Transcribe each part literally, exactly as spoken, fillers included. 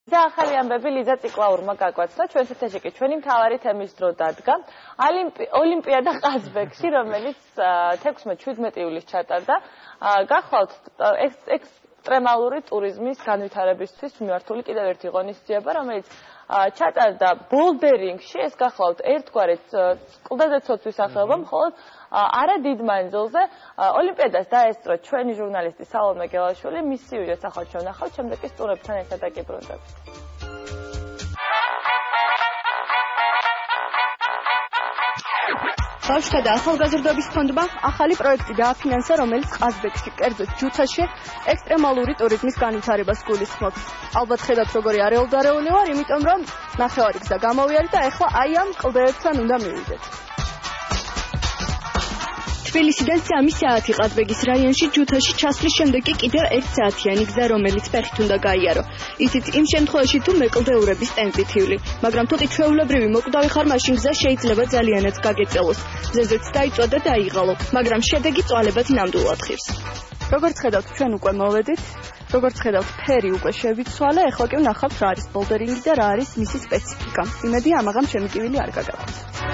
და ახალი ამბები ლიზა ციკლაურმა გაგვაცნო ჩვენს ეთერში კი ჩვენი მთავარი თემის დრო დადგა ოლიმპიადა ყაზბეგში რომელიც თექვსმეტ შვიდმეტ ივლისს ჩატარდა გახვალთ ექსტრემალური ტურიზმის განვითარებისთვის მიმართული კიდევ ერთი ღონისძიება რომელიც ჩატარდა ბოლდერინგში ეს გახლავთ ერთგვარი კლდეზე ცოცვის სახეობა მხოლოდ არა დიდ მანძილზე ოლიმპიადას დაესწრო ჩვენი ჟურნალისტი სალომე გელაშვილი მის ვიდეოს ახლა ჩვენ ვნახავთ შემდეგ კი სტუმრებთან ერთად დაგიბრუნდებით ბავშვთა და ახალგაზრდობის ფონდმა ახალი პროექტი დააფინანსა, რომელიც ყაზბეგში, კერძოდ ჯუთაში, ექსტრემალური ტურიზმის განვითარებას გულისხმობს. ალბათ ხედავთ, როგორი არეულდარეული ვარ, იმიტომ რომ ნახევარი გზა გამოვიარეთ და ეხლა აი ამ კლდეებთან უნდა მივიდეთ. თბილისიდან სამი საათი ყაზბეგის რაიონში ჯუთაში ჩასვლის შემდეგ კი კიდევ ერთ საათიანი გზა, რომელიც ფეხით უნდა გაიარო. ისიც იმ შემთხვევაში, თუ მეკლდეურების ტემპი თივლი. მაგრამ თუ კი ჩვეულებრივი მოკვდავი ხარ, მაშინ გზა შეიძლება ძალიანაც გაგეწელოს. მზეზეც დაიწვა და დაიღალო, მაგრამ შედეგი წვალებად ნამდვილად ხირს. როგორც ხედავთ, ჩვენ უკვე მოვედით, როგორც ხედავთ, ფერი უკვე შევიცვალე, ეხლა კი ვნახავთ რა არის ბოლდერინგი და რა არის მისი სპეციფიკა. იმედი ამაღამ ჩემი კივილი არ გაგაქვთ.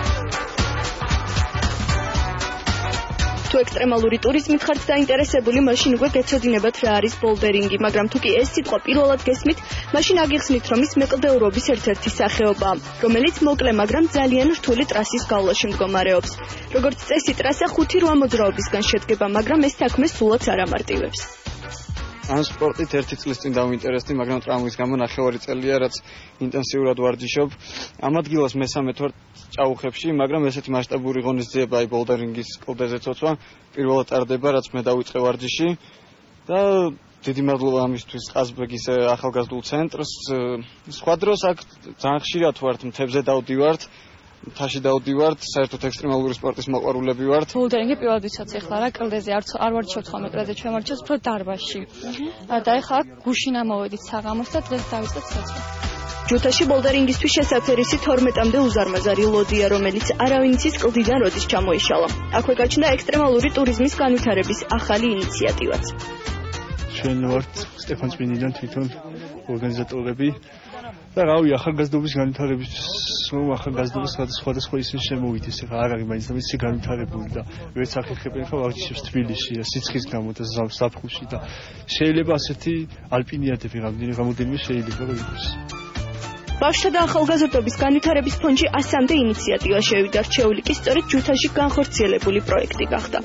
თუ ექსტრემალური ტურიზმით ხართ დაინტერესებული, მაშინ უკვე გეცოდინებათ რა არის ბოლდერინგი, მაგრამ თუ კი ეს სიტყვა პირველად გესმით, მაშინ აგიხსნით, რომ ის მეკლდეურობის ერთ-ერთი სახეობაა, რომელიც მოკლე, მაგრამ ძალიან რთული ტრასის გავლაში მდგომარეობს. როგორც წესი, ტრასა ხუთი რვა მოძრაობისგან შედგება, მაგრამ ეს საქმე სულაც არ ამარტივებს. ამ სპორტით ერთი წლის წინ დავინტერესდი, მაგრამ ტრავმის გამო ნახევარი წელია, რაც ინტენსიურად ვარჯიშობ. ამ ადგილას მესამედ ვარ ჭაუხებში, მაგრამ ესეთი მასშტაბური ღონისძიება აი ბოლდერინგის კლდეზე ცოცვა პირველად ტარდება, რაც მე დავიწყე ვარჯიში და დიდი მადლობა ამისთვის ყაზბეგის ახალგაზრდულ ცენტრს. სხვა დროს აქ ძალიან ხშირად ვართ მთებზე დავდივართ. თაში დავდივართ, საერთოდ ექსტრემალური სპორტის მოყვარულები ვართ. ბოლდერინგი პირველად ვიცოდი ახლა რა კლდეზე არ არ ვარჩევთ ხოლმე კლდეზე, ჩვენ ვარჩევთ უფრო დარბაზში. და ეხლა გუშინ ამოვედით საღამოს და დღეს დავიწყეთ ცოცვა. ჯუთაში ბოლდერინგისთვის შესაძერისი თორმეტამდე უზარმაზარი ლოდია, რომელიც არავინ იცის კლდიდან როდის ჩამოიშალა. აქვე გაჩნდა ექსტრემალური ტურიზმის განვითარების ახალი ინიციატივაც. ჩვენ ვართ სტეფან წმინდიდან თვითონ ორგანიზატორები. და რავი, ახალგაზრდობის განვითარებისთვის, რომ ახალგაზრდობა სხვადასხვა ისინი შემოვიდეს, ახლა არ არის მაინც ისე განვითარებული და ვერც ახერხებენ ხა ვარჯიშებს თბილისში და სიცხის გამო და ზაფხულში და შეიძლება ასეთი ალპინიადები რამოდენიმე შეიძლება რომ იყოს. ბავშვთა და ახალგაზრდობის განვითარების ფონდში ასამდე ინიციატივა შევიდა, რჩეული კი სწორედ ჯუთაში განხორციელებული პროექტი გახდა.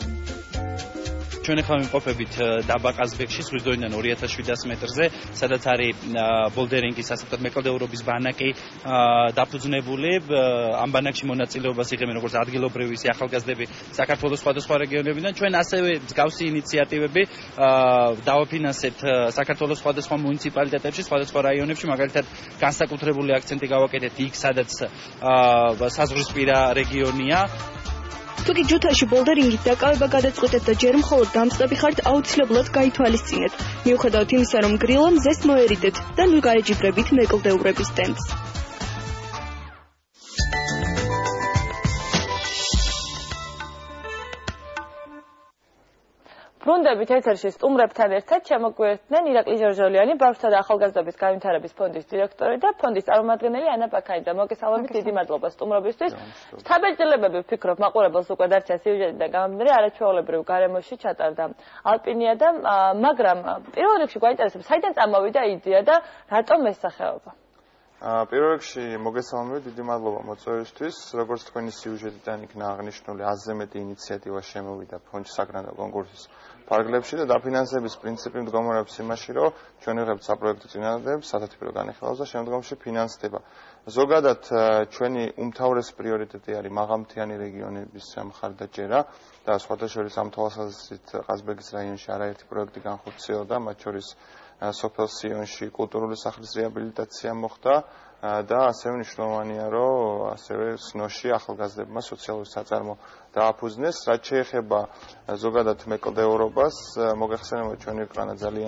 ჩვენ ახლა ვიმყოფებით დაბა ყაზბეგში, ზღვისდონიდან ორი ათას შვიდას მეტრზე, სადაც არის ბოლდერინგის ასე ვთქვათ მეკლდეურობის ბანაკი დაფუძნებული. ამ ბანაკში მონაწილეობას იღებენ როგორც ადგილობრივი ისე ახალგაზრდები საქართველოს სხვადასხვა რეგიონებიდან. ჩვენ ასევე მსგავსი ინიციატივები დავაფინანსეთ საქართველოს სხვადასხვა მუნიციპალიტეტებში, სხვადასხვა რაიონებში, მაგალითად განსაკუთრებული აქცენტი გავაკეთეთ იქ, სადაც საზღვრისპირა რეგიონია. თუ კი ჯუთაში ბოლდერინგით დაკავება გადაწყვეტეთ და ჯერ მხოლოდ დამწყები ხართ, აუცილებლად გაითვალისწინეთ. მიუხედავად იმისა, რომ გრილა მზეს მოერიდეთ და ნუ გაეჯიბრებით მეკლდეურების ტემპს. ბრუნდებით ეთერში სტუმრებთან ერთად შემოგვიერთდნენ ირაკლი ჟორჟოლიანი, ბავშვთა და ახალგაზრდობის განვითარების ფონდის დირექტორი და ფონდის წარმომადგენელი ანა ბაქაიძე. მოგესალმებით, დიდი მადლობა სტუმრობისთვის. შთაბეჭდილებები ვფიქრობ მაყურებელს უკვე დარჩა სიუჟეტიდან გამომდინარე, არაჩვეულებრივ გარემოში ჩატარდა ალპინიადა, მაგრამ პირველ რიგში გვაინტერესებს, საიდან წამოვიდა იდეა და რატომ ეს სახეობა? პირველ რიგში მოგესალმებით, დიდი მადლობა მოწვევისთვის. როგორც თქვენი სიუჟეტიდან იქნა აღნიშნული, ათზე მეტი ინიციატივა შემოვიდა ფონდში საგრანტო კონკურსის ფარგლებში და დაფინანსების პრინციპი მდგომარეობს იმაში, რომ ჩვენ ვიღებთ საპროექტო წინადადებს სათათბირო განხილავს და შემდგომში ფინანსდება. ზოგადად ჩვენი უმთავრესი პრიორიტეტი არის მაღალმთიანი რეგიონების მხარდაჭერა და სხვათა შორის ამ თვალსაზრისით ყაზბეგის რაიონში არაერთი პროექტი განხორციელდა, მათ შორის სოფელ სიონში კულტურული სახლის რეაბილიტაცია მოხდა და ასევე მნიშვნელოვანია, რომ ასევე სნოში ახალგაზრდებმა სოციალური საწარმო დააფუძნეს. რაც შეეხება ზოგადად მეკლდეურობას, მოგეხსენება ჩვენი ქვეყანა ძალიან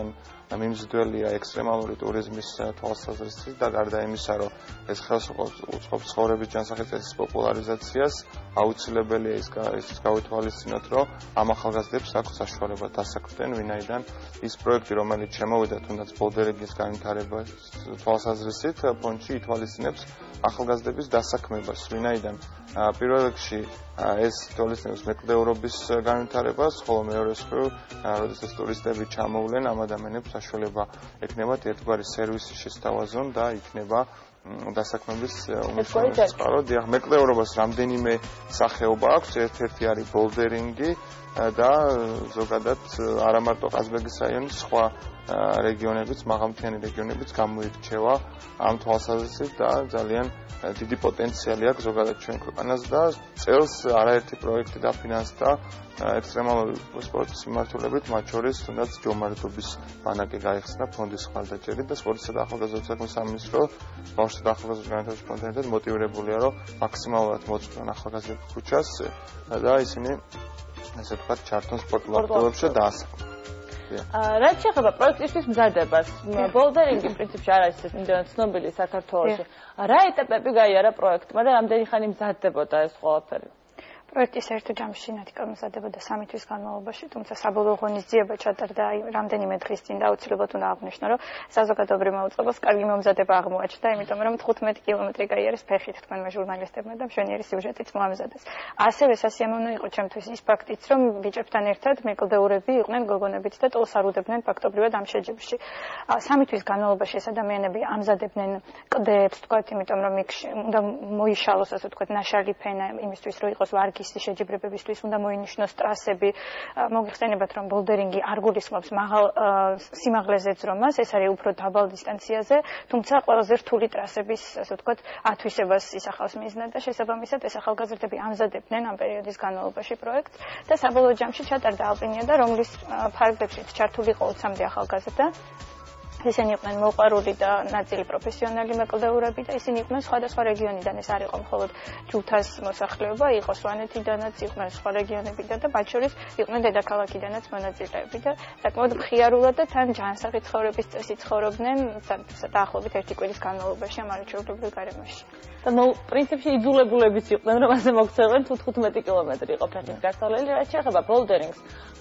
მიმზიდველია ექსტრემალური ტურიზმის თვალსაზრისით და გარდა იმისა, რომ ეს ხელს უწყობს ცხოვრების ჯანსაღი პოპულარიზაციას, აუცილებელია ის გავითვალისწინოთ, რომ ამ ახალგაზრდებს აქვს საშუალება დასაქმდნენ, ვინაიდან ის პროექტი, რომელიც შემოვიდა თუნდაც ბოლდერინგის განვითარებას თვალსაზრისით, ფონდში ითვალისწინებს ახალგაზრდების დასაქმებას, ვინაიდან პირველ რიგში ეს ითვალისწინებს მეკვლეურობის განვითარებას, ხოლო მეორე მხრივ, როდესაც ტურისტები ჩამოვლენ, ამ ადამიანებს საშუალება ექნებათ ერთგვარი სერვისის შესთავაზონ და იქნება დასაქმების უმნიშვნელოვანესი წყარო. დიახ, მეკვლეურობას რამდენიმე სახეობა აქვს, ერთ-ერთი არის ბოლდერინგი და ზოგადად არა მარტო ყაზბეგის რაიონის სხვა რეგიონებიც, მაღალმთიანი რეგიონებიც გამოირჩევა ამ თვალსაზრისით და ძალიან დიდი პოტენციალი აქვს ზოგადად ჩვენ ქვეყანას და წელს არაერთი პროექტი დაფინანსდა ექსტრემალური სპორტის მიმართულებით, მათ შორის თუნდაც ჯომართობის ბანაკი გაიხსნა ფონდის მხარდაჭერით და სპორტისა და ახალგაზრდობის საქმის სამინისტრო ბავშვთა და ახალგაზრდობის განვითარების ფონდთან მოტივირებულია, რომ მაქსიმალურად მოწყვეტონ ახალგაზრდების ქუჩას და ისინი ასე ვთქვათ, ჩართონ სპორტულ აქტივობებში და დაასაქმონ. რაც შეეხება პროექტისთვის მზადებას, ბოლდერინგი პრინციპში არ არის იმდენად ცნობილი საქართველოში. რა ეტაპები გაიარა პროექტმა და რამდენი ხანი მზადდებოდა ეს ყველაფერი? პროექტის ერთ ჯამში ნათიკა მზადდებოდა სამი თვის განმავლობაში, თუმცა საბოლოო ღონისძიება ჩატარდა რამდენიმე დღის წინ და აუცილებლად უნდა აღვნიშნო, რომ საზოგადოებრივ მოუწყებას კარგი მომზადება აღმოაჩნდა, იმიტომ რომ თხუთმეტი კილომეტრი გაიარეს ფეხით თქვენმა ჟურნალისტებმა და მშვენიერი სიუჟეტიც მოამზადეს. ასევე სასიამოვნო იყო ჩემთვის ის ფაქტიც, რომ ბიჭებთან ერთად მეკვლეურები იყვნენ გოგონებიც და ტოლს არ უდებდნენ ფაქტობრივად ამ შეჯიბრში. სამი თვის განმავლობაში ეს ადამიანები ამზადებდნენ კლდეებს, თქვათ, იმიტომ რომ იქ უნდა მოიშალოს, ასე ვთქვათ, ნაშალი ფენა იმისთვის, რომ იყოს ვარგი ის შეჯიბრებებისთვის უნდა მოინიშნოს ტრასები. მოგიხსენებათ, რომ ბოლდერინგი არ გულისხმობს მაღალ სიმაღლეზე ძრომას, ეს არის უფრო დაბალ დისტანციაზე, თუმცა ყველაზე რთული ტრასების, ასე ვთქვათ, ათვისებას ისახავს მიზნად და შესაბამისად ეს ახალგაზრდები ამზადებდნენ ამ პერიოდის განმავლობაში პროექტს და საბოლოო ჯამში ჩატარდა ალპინიადა, რომლის ფარგლებშიც ჩართული იყო ოცამდე ახალგაზრდა. ისინი იყვნენ მოყვარული და ნაწილი პროფესიონალი მეკვლეურები და ისინი იყვნენ სხვადასხვა რეგიონიდან, ეს არ იყო მხოლოდ ჯუთას მოსახლეობა, იყო სვანეთიდანაც, იყვნენ სხვა რეგიონებიდან და მათ შორის იყვნენ დედაქალაქიდანაც მონაწილეები და საკმაოდ მხიარულად და თან ჯანსაღი ცხოვრების წესით ცხოვრობდნენ დაახლოებით ერთი კვირის განმავლობაში ამ არაჩვეულებრივ გარემოში. და ნუ პრინციპში იძულებულებიც იყვნენ, რომ ასე მოგცევენ თუ თხუთმეტი კილომეტრი იყო ფეხით გასავლელი, რაც შეეხება ბოლდერინგს.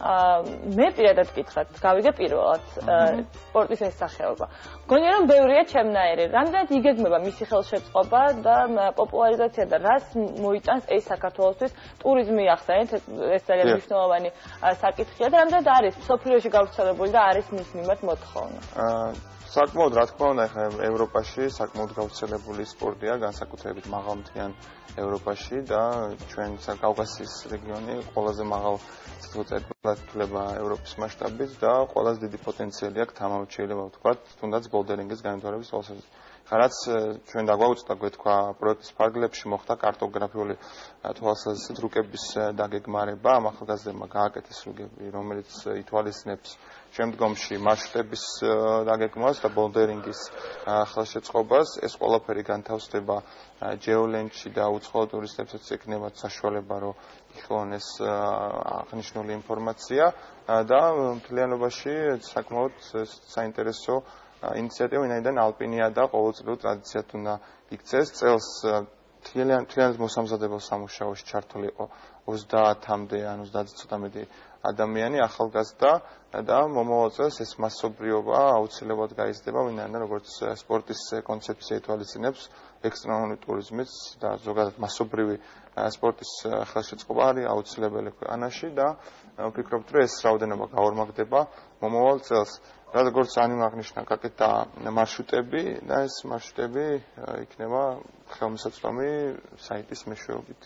მე პირადად გითხრათ, გავიგე პირველად სპორტის ეს სახეობა. მგონია რომ ბევრია ჩემნაირი. რამდენად იგეგმება მისი ხელშეწყობა და პოპულარიზაცია და რას მოიტანს ეს საქართველოსთვის ტურიზმი ახსენეთ, ეს ძალიან მნიშვნელოვანი საკითხია და რამდენად არის მსოფლიოში გავრცელებული და არის მის მიმართ მოთხოვნა. საკმაოდ რა თქმა უნდა, ხა ევროპაში საკმაოდ გავრცელებული სპორტია, განსაკუთრებით მაღალმთიან ევროპაში და ჩვენ კავკასიის რეგიონი ყველაზე მაღალ წელიწადად ითვლება ევროპის მასშტაბით და ყველაზე დიდი პოტენციალი აქვს თამამად შეიძლება ვთქვათ, თუნდაც ბოლდერინგის განვითარების თვალსაზრისით. რაც ჩვენ დაგვაუწყდა გვეთქვა პროექტის ფარგლებში მოხდა კარტოგრაფიული თვალსაზრისით რუკების დაგეგმარება, ამ ახალგაზრდებმა გააკეთეს რუკები, რომელიც ითვალისწინებს შემდგომში მარშრუტების დაგეგმვას და ბოლდერინგის ხელშეწყობას. ეს ყველაფერი განთავსდება ჯეოლენჯში და უცხოელ ტურისტებსაც ექნებათ საშუალება, რომ იხილონ ეს აღნიშნული ინფორმაცია და მთლიანობაში საკმაოდ საინტერესო ინიციატივა, ვინაიდან ალპინიადა ყოველწლიურ ტრადიციად უნდა იქცეს. წელს მთლიანად მოსამზადებელ სამუშაოში ჩართული იყო ოცდაათამდე ან ოცდაათზე ცოტა მეტი ადამიანი, ახალგაზრდა და მომავალ წელს ეს მასობრივობა აუცილებლად გაიზრდება, ვინაიდან როგორც სპორტის კონცეფცია ითვალისწინებს ექსტრემალური ტურიზმის და ზოგადად მასობრივი სპორტის ხელშეწყობა არის აუცილებელი ქვეყანაში და ვფიქრობთ, რომ ეს რაოდენობა გაორმაგდება მომავალ წელს. როგორც აღნიშნა გაკეთდა მარშრუტები და ეს მარშრუტები იქნება ხელმისაწვდომი საიტის მეშვეობით.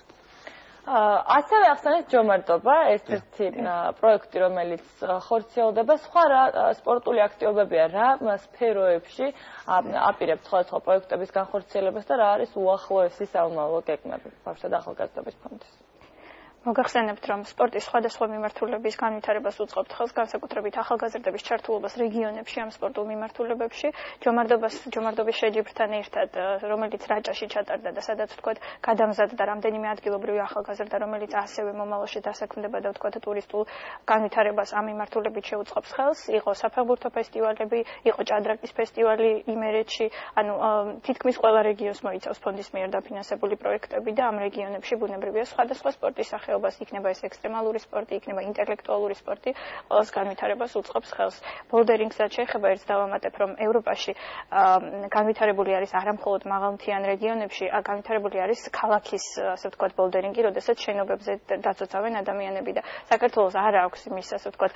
ასევე ახსენეთ ჯომარტობა, ერთ-ერთი პროექტი, რომელიც ხორციელდება, სხვა რა სპორტული აქტივობებია, რა სფეროებში აპირებთ სხვადასხვა პროექტების განხორციელებას და რა არის უახლოესი საომავლო გეგმები ბავშვთა და ახალგაზრდობის ფონდის. მოგახსენებთ, რომ სპორტის სხვადასხვა მიმართულების განვითარებას უწყობთ ხელს, განსაკუთრებით ახალგაზრდების ჩართულობას რეგიონებში ამ სპორტულ მიმართულებებში, ჯომარდობას, ჯომარდობის შეჯიბრთან ერთად, რომელიც რაჭაში ჩატარდა და სადაც ვთქვათ, გადამზადდა რამდენიმე ადგილობრივი ახალგაზრდა, რომელიც ასევე მომავალში დასაქმდება და ვთქვათ, ტურისტულ განვითარებას ამ მიმართულებით შეუწყობს ხელს, იყო საფეხბურთო ფესტივალები, იყო ჭადრაკის ფესტივალი იმერეთში, ანუ თითქმის ყველა რეგიონს მოიცავს ფონდის მიერ დაფინანსებული პროექტები და ამ რეგიონებში ბუნებრივია სხვადასხვა სპორტის სახეობას, იქნება ეს ექსტრემალური სპორტი, იქნება ინტელექტუალური სპორტი, ყველას განვითარებას უწყობს ხელს. ბოლდერინგსაც შეეხება ერთს დავამატებ, რომ ევროპაში განვითარებული არის არა მხოლოდ მაღალმთიან რეგიონებში, განვითარებული არის ქალაქის, ასე ვთქვათ, ბოლდერინგი, როდესაც შენობებზე დაწოცავენ ადამიანები და საქართველოს არ აქვს იმის, ასე ვთქვათ,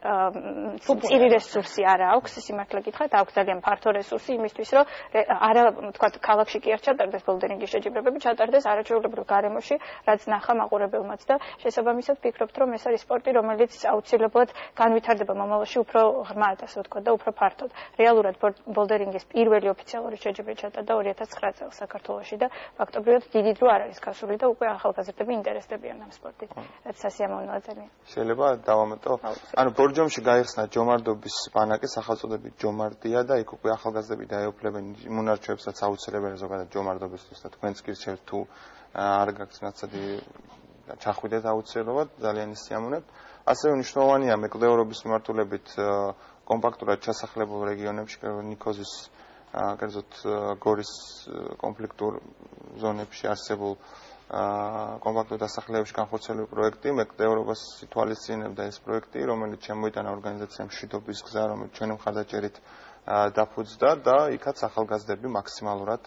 მწირი რესურსი არ აქვს, სიმართლე გითხრათ, აქვს ძალიან ფართო რესურსი იმისთვის, რომ არა, ვთქვათ, ქალაქში კი არ ჩატარდეს ბოლდერინგის შეჯიბრებები, ჩატარდეს არაჩვეულებრივ გარემოში, რაც ნახა მაყურებელმაც და შესაბამისად ვფიქრობთ, რომ ეს არის სპორტი, რომელიც აუცილებლად განვითარდება მომავალში უფრო ღრმად, ასე ვთქვათ, და უფრო ფართოდ. რეალურად ბოლდერინგის პირველი ოფიციალური შეჯიბრი ჩატარდა ორი ათას ცხრა წელს საქართველოში და ფაქტობრივად დიდი დრო არ არის გასული და უკვე ახალგაზრდები ინტერესდებიან ამ სპორტით, რაც სასიამოვნოა ძალიან. შეიძლება დავამატო? ანუ ბორჯომში გაიხსნა ჯომარდობის ბანაკი, სახელწოდებით ჯომარდია და იქ უკვე ახალგაზრდები დაეუფლებენ მონარჩვებსაც აუცილებელია ზოგადად ჯომარდობისთვის და თქვენც კი რჩევთ თუ არ გაქვს ნაცადი ჩახვიდეთ აუცილებლად, ძალიან ისიამოვნებთ. ასევე მნიშვნელოვანია მეკვლეურობის მიმართულებით კომპაქტურად ჩასახლებულ რეგიონებში, ნიქოზის, კერძოდ გორის კონფლიქტურ ზონებში არსებულ კომპაქტურ დასახლებებში განხორციელებული პროექტი, მეკვლეურობას ითვალისწინებდა ეს პროექტი, რომელიც შემოიტანა ორგანიზაციამ მშვიდობის გზა, რომელიც ჩვენი მხარდაჭერით დაფუძდა და იქაც ახალგაზრდები მაქსიმალურად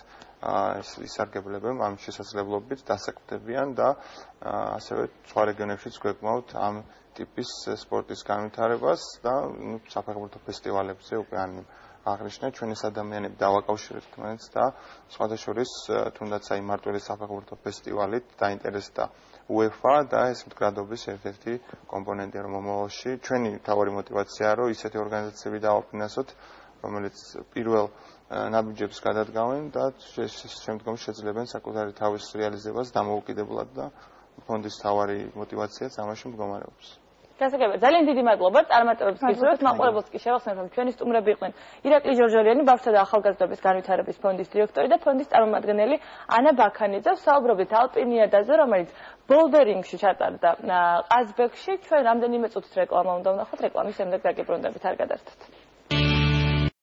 ისარგებლებენ ამ შესაძლებლობით დასაქმდებიან და ასევე სხვა რეგიონებშიც გვეკმაოთ ამ ტიპის სპორტის განვითარებას და საფეხბურთო ფესტივალებზე უკვე ან აღნიშნე ჩვენი ადამიანები დავაკავშირეთ თმანეთს და სხვადასხვის თუნდაც აი მარტველი საფეხბურთო ფესტივალით დაინტერესდა UEFA და ეს მდგრადობის ერთ-ერთი კომპონენტია რომ მომავალში ჩვენი მთავარი მოტივაციაა რომ ისეთი ორგანიზაციები დავაფინანსოთ რომელიც პირველ ნაბიჯებს გადადგავენ და შემდგომში შეძლებენ საკუთარი თავის რეალიზებას დამოუკიდებლად და ფონდის მთავარი მოტივაციაც ამაში მდგომარეობს. გასაგებია, ძალიან დიდი მადლობა წარმატებებს გისურვებთ. მაყურებელს კი შევახსენებ, რომ ჩვენი სტუმრები იყვნენ ირაკლი ჟორჟორიანი, ბავშვთა და ახალგაზრდობის განვითარების ფონდის დირექტორი და ფონდის წარმომადგენელი ანა ბაქანიძე. საუბრობთ ალპინიადაზე, რომელიც ბოლდერინგში ჩატარდა ყაზბეგში. ჩვენ რამდენიმე წუთის რეკლამა უნდა ვნახოთ, რეკლამის შემდეგ დაგიბრუნდებით, არ გადარდეთ.